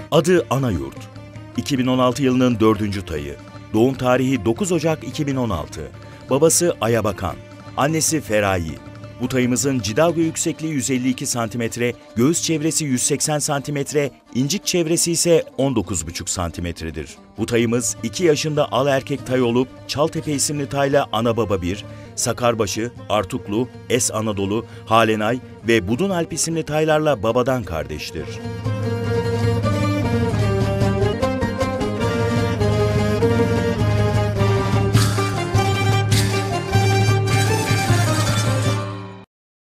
Adı Anayurt. 2016 yılının 4. tayı. Doğum tarihi 9 Ocak 2016. Babası Ayabakan. Annesi Ferayi. Bu tayımızın cidago yüksekliği 152 cm, göğüs çevresi 180 cm, incik çevresi ise 19,5 cm'dir. Bu tayımız 2 yaşında al erkek tay olup Çaltepe isimli tayla ana baba 1, Sakarbaşı, Artuklu, Es Anadolu, Halenay ve Budun Alp isimli taylarla babadan kardeştir.